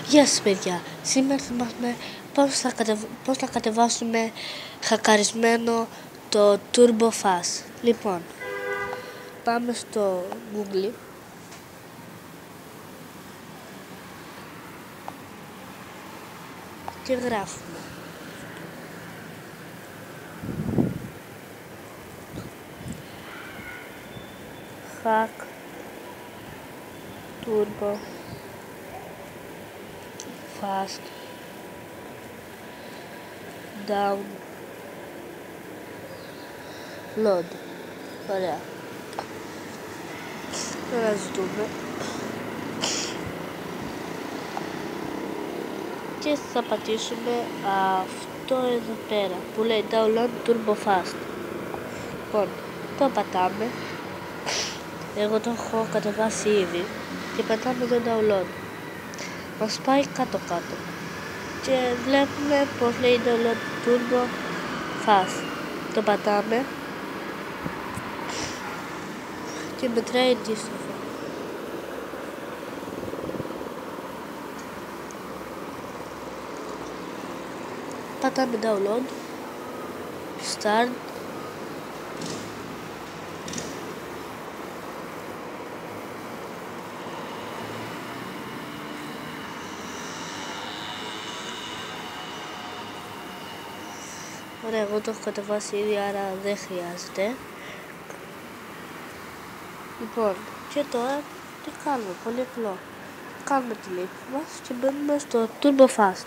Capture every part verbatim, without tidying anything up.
Γεια σας παιδιά, σήμερα θα μάθουμε πώς θα, κατεβ... πώς θα κατεβάσουμε χακαρισμένο το Turbo Fast. Λοιπόν, πάμε στο Google και γράφουμε Hack Turbo Fast Download. Ωραία. Τώρα ζητούμε και θα πατήσουμε αυτό εδώ πέρα που λέει Download Turbo Fast. Λοιπόν, το πατάμε. Εγώ το έχω κατεβάσει ήδη και πατάμε το download. Μας πάει κάτω κάτω και βλέπουμε πως λέει download Turbo Fast. Το πατάμε και μετράει αντίστοιχα. Πατάμε download, start. Ωραία, εγώ το έχω κατεβάσει ήδη, άρα δεν χρειάζεται. Λοιπόν, και τώρα τι κάνουμε, πολύ απλό. Κάνουμε τη λήψη μας και μπαίνουμε στο Turbo Fast.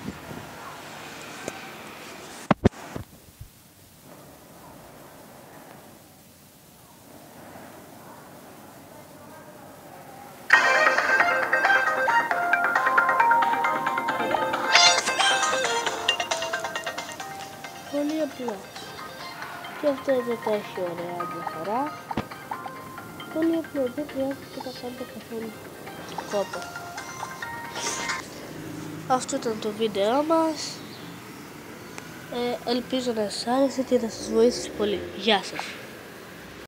Πολύ απλό. Και αυτό εδώ το έχει ωραία διαφορά. Πολύ απλό, δεν χρειάζεται να κάνετε καθόλου κόπο. Αυτό ήταν το βίντεο μας. Ε, ελπίζω να σας άρεσε και να σας βοήθησε πολύ. Γεια σας.